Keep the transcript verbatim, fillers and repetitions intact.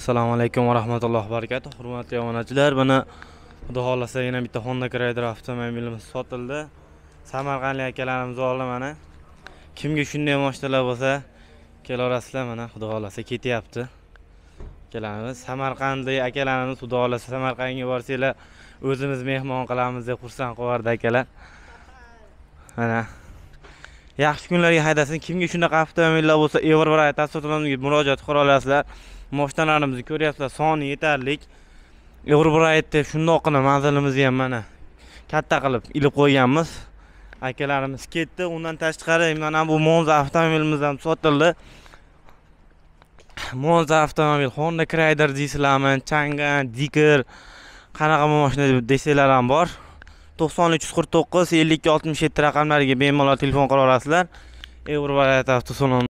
Assalomu alaykum va rahmatullohi va barakatuh. Hurmatli obunachilar, buni xudo xolasa yana bitta Honda Cruiser avtomobilimiz sotildi. Samarqandlik akalarimiz oldi mana. Kimga shunday mashinalar bo'lsa, kelaverasizlar mana, xudo xolasa ketyapti. Akalarimiz Samarqandlik akalarimiz xudo xolasa Samarqandga borsanglar, o'zimiz mehmon qilamiz deb xursand qilardi akalar. Mana yaxshi kunlarga haydasin. Kimga shunaqa avtomobillar bo'lsa, Everbright avtomobilga murojaat qila olasizlar. Mashinalarimizni ko'ryapsizlar, soni yetarli. Everbright deb shundoqqina manzilimizni ham mana katta qilib ilib qo'yganmiz. Akalarimiz ketdi. Undan tashqari mana bu Monza avtomobilimiz ham sotildi. Monza avtomobil Honda Cruiser deysizlarmi, Chang'an, Diker, qanaqa mashina desanglar ham bor. to'qson uch qirq to'qqiz ellik ikki oltmish yetti raqamlariga bemalol telefon qila olasizlar. Everbright avtosalon